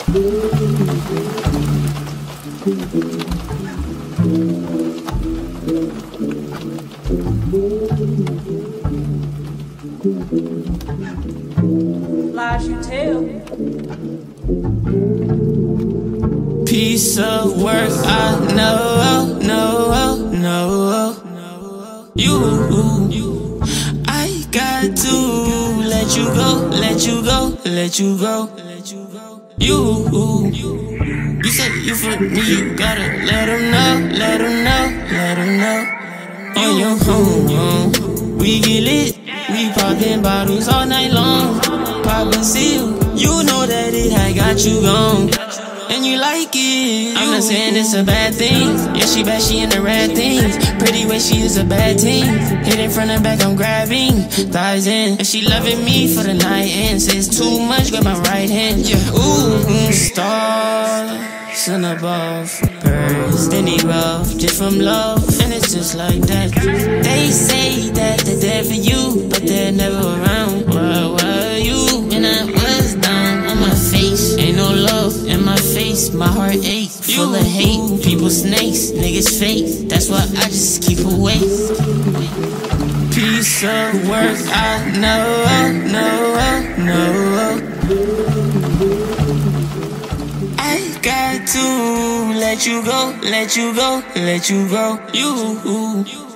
Lies you tell. Piece of work, I know. I got to let you go. You said you for me, you gotta let him know. On your home, we get lit, we poppin' bottles all night long. Poppin' seal, you know that it had got you gone. And you like it. I'm not saying it's a bad thing. Yeah, she bad, she into rad things. Pretty way, she is a bad team. Hit in front and back, I'm grabbing thighs in. And she loving me for the night and says too much, grab my right hand. Yeah, ooh, stars and above, birds, then erupt just from love. And it's just like that. They say that they're there for you, but they're never around. Where were you when I was down on my face? Ain't no love in my face, my heart ache, full of hate. People snakes, niggas fake, that's why I just keep away. Piece of work, I know. I got to let you go.